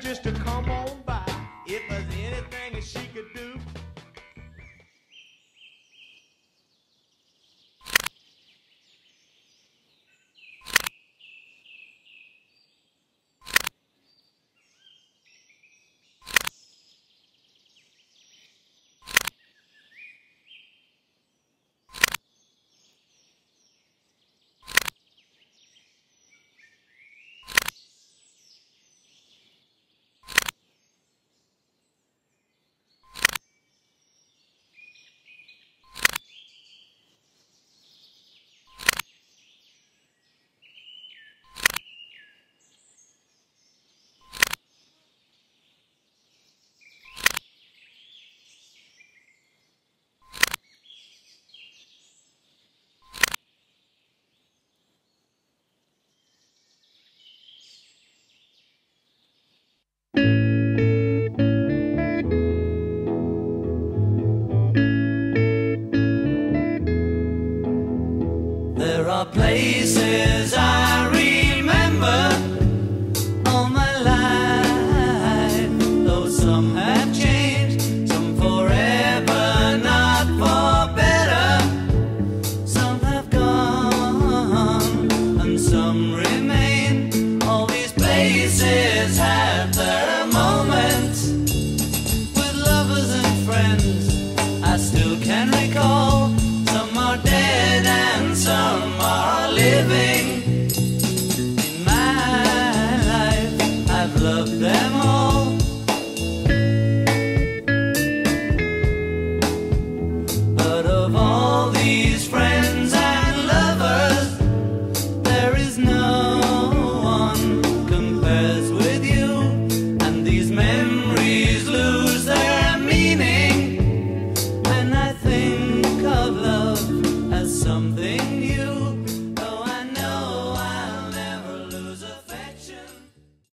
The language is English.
just to come on by. If there's anything that she could do. There are places I remember all my life, though some have changed, some forever, not for better. Some have gone and some remain. All these places have their moments with lovers and friends I still can recall. Some are dead and some are living. In my life, I've loved them all. But of all these friends